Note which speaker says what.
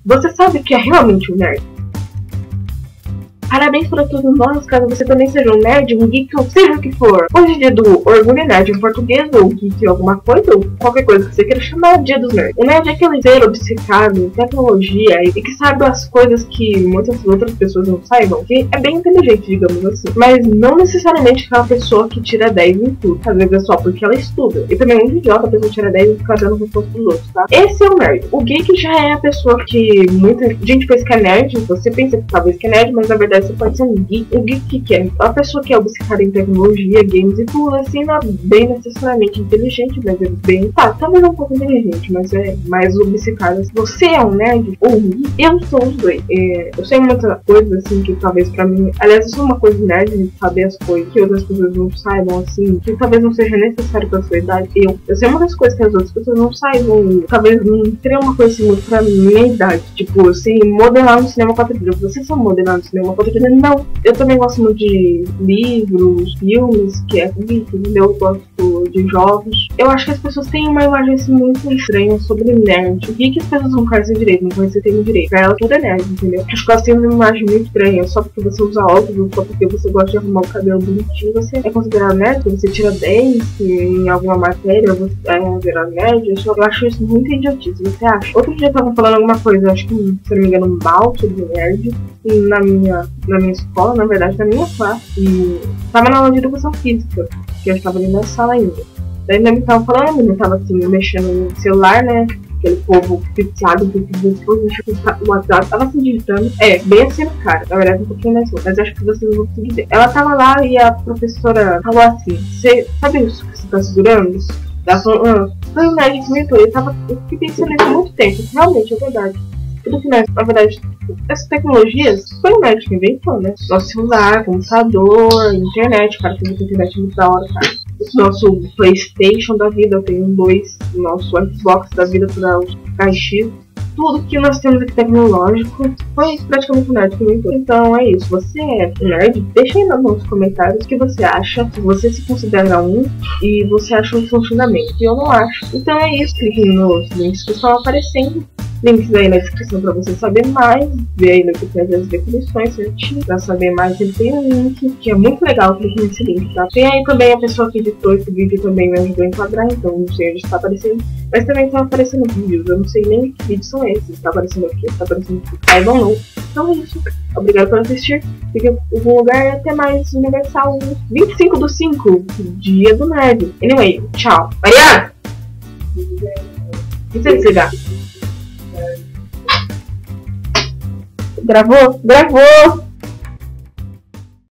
Speaker 1: Você sabe o que é realmente um nerd? Parabéns para todos nós, caso você também seja um nerd, um geek, ou seja o que for. Hoje é dia do Orgulho Nerd em português, ou geek alguma coisa, ou qualquer coisa que você queira chamar, dia dos nerds. O nerd é aquele ser obcecado em tecnologia e que sabe as coisas que muitas outras pessoas não saibam, que é bem inteligente, digamos assim. Mas não necessariamente aquela pessoa que tira 10 em tudo, às vezes é só porque ela estuda. E também é muito idiota a pessoa tira 10 e ficar dando resposta pros outros, tá? Esse é o nerd. O geek já é a pessoa que muita gente pensa que é nerd, você pensa que talvez que é nerd, mas na verdade você pode ser um geek. O geek que é a pessoa que é obcecada em tecnologia, games e tudo, assim, não é bem necessariamente inteligente, mas é bem... Tá, talvez um pouco inteligente, mas é mais obcecada. Você é um nerd ou um geek? Eu sou os dois. Eu sei muita coisa, assim, que talvez pra mim... Aliás, eu sou uma coisa nerd de saber as coisas que outras pessoas não saibam, assim, que talvez não seja necessário pra sua idade. Eu sei muitas coisas que as outras pessoas não saibam, talvez não teria uma coisa assim muito pra minha idade. Tipo, eu sei modelar no cinema 4D. Vocês são modelar no cinema 4D? Não, eu também gosto muito de livros, filmes, que é geek, entendeu? Eu gosto de jogos. Eu acho que as pessoas têm uma imagem assim muito estranha sobre nerd. O que as pessoas não conhecem direito, não conhecem termo direito. Pra ela tudo é nerd, entendeu? Acho que elas têm uma imagem muito estranha. Só porque você usa óculos, só porque você gosta de arrumar o cabelo bonitinho, você é considerado nerd. Você tira 10 em alguma matéria, você é considerado nerd. Eu acho isso muito idiotice, você acha? Outro dia estavam falando alguma coisa, acho que, se não me engano, mal sobre nerd na minha escola, na verdade, na minha classe, e tava na aula de educação física, que eu estava ali na sala ainda. Daí ainda me tava falando, a menina tava assim, mexendo no celular, né? Aquele povo viciado, que depois mexeu com o WhatsApp, tava assim digitando. Bem assim no cara, na verdade um pouquinho mais longe, mas acho que vocês não vão conseguir ver. Ela tava lá e a professora falou assim: você sabe isso que você tá segurando? Ela falou, foi o nerd que inventou. Eu fiquei pensando nisso há muito tempo, realmente é verdade. Tudo que nós, na verdade, essas tecnologias foi o nerd que inventou, né? Nosso celular, computador, internet, cara, tem muita internet muito da hora, cara. Nosso PlayStation da vida, eu tenho 2, nosso Xbox da vida para os KX. Tudo que nós temos aqui tecnológico foi praticamente o nerd que inventou. Então é isso. Você é um nerd? Deixa aí nos comentários o que você acha, se você se considera um e você acha um funcionamento. E eu não acho. Então é isso. Clique nos links que estão aparecendo. Links aí na descrição pra você saber mais. Vê aí no que tem as definições certinho. Pra saber mais, ele tem um link que é muito legal. Clique nesse link, tá? Tem aí também a pessoa que editou esse vídeo também me ajudou a enquadrar. Então não sei onde está aparecendo. Mas também tá aparecendo vídeos. Eu não sei nem que vídeos são esses. Tá aparecendo aqui, tá aparecendo aqui. I don't know. Então é isso. Obrigado por assistir. Fique em algum lugar e até mais. Universal 25/5. Dia do Nerd. Anyway, tchau. Mariana! Não sei desligar. Gravou? Gravou!